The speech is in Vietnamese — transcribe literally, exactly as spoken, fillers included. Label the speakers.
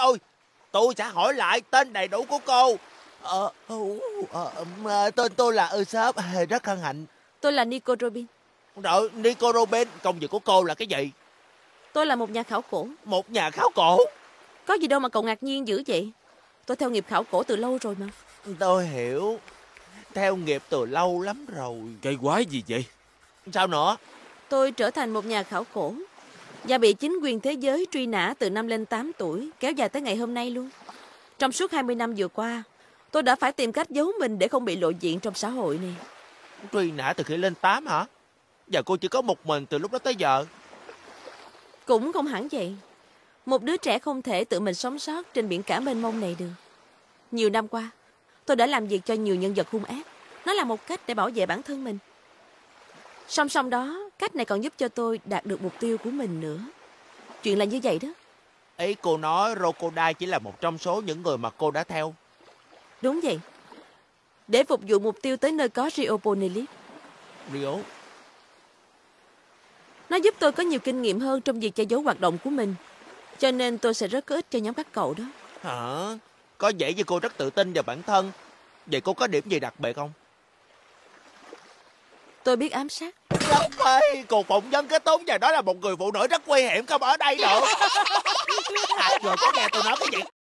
Speaker 1: tôi. Tôi sẽ hỏi lại tên đầy đủ của cô. Ờ, ờ, ờ, tên tôi là Usopp, rất hân hạnh.
Speaker 2: Tôi là Nico Robin.
Speaker 1: Rồi, Nico Robin, công việc của cô là cái gì?
Speaker 2: Tôi là một nhà khảo cổ.
Speaker 1: Một nhà khảo cổ?
Speaker 2: Có gì đâu mà cậu ngạc nhiên dữ vậy? Tôi theo nghiệp khảo cổ từ lâu rồi mà.
Speaker 1: Tôi hiểu. Theo nghiệp từ lâu lắm rồi.
Speaker 3: Cái quái gì vậy?
Speaker 1: Sao nữa?
Speaker 2: Tôi trở thành một nhà khảo cổ và bị chính quyền thế giới truy nã từ năm lên tám tuổi, kéo dài tới ngày hôm nay luôn. Trong suốt hai mươi năm vừa qua, tôi đã phải tìm cách giấu mình để không bị lộ diện trong xã hội này.
Speaker 1: Truy nã từ khi lên tám hả? Và cô chỉ có một mình từ lúc đó tới giờ?
Speaker 2: Cũng không hẳn vậy. Một đứa trẻ không thể tự mình sống sót trên biển cả mênh mông này được. Nhiều năm qua, tôi đã làm việc cho nhiều nhân vật hung ác. Nó là một cách để bảo vệ bản thân mình. Song song đó, cách này còn giúp cho tôi đạt được mục tiêu của mình nữa. Chuyện là như vậy đó.
Speaker 1: Ý cô nói Crocodile chỉ là một trong số những người mà cô đã theo?
Speaker 2: Đúng vậy. Để phục vụ mục tiêu tới nơi có Rio Ponelip.
Speaker 1: Rio?
Speaker 2: Nó giúp tôi có nhiều kinh nghiệm hơn trong việc che giấu hoạt động của mình. Cho nên tôi sẽ rất có ích cho nhóm các cậu đó.
Speaker 1: Hả? Có vẻ như cô rất tự tin vào bản thân. Vậy cô có điểm gì đặc biệt không?
Speaker 2: Tôi biết ám sát.
Speaker 1: Rất ơi, cô phụng nhân cái tốn và đó là một người phụ nữ rất nguy hiểm, không ở đây nữa. À, rồi có nghe tôi nói cái gì?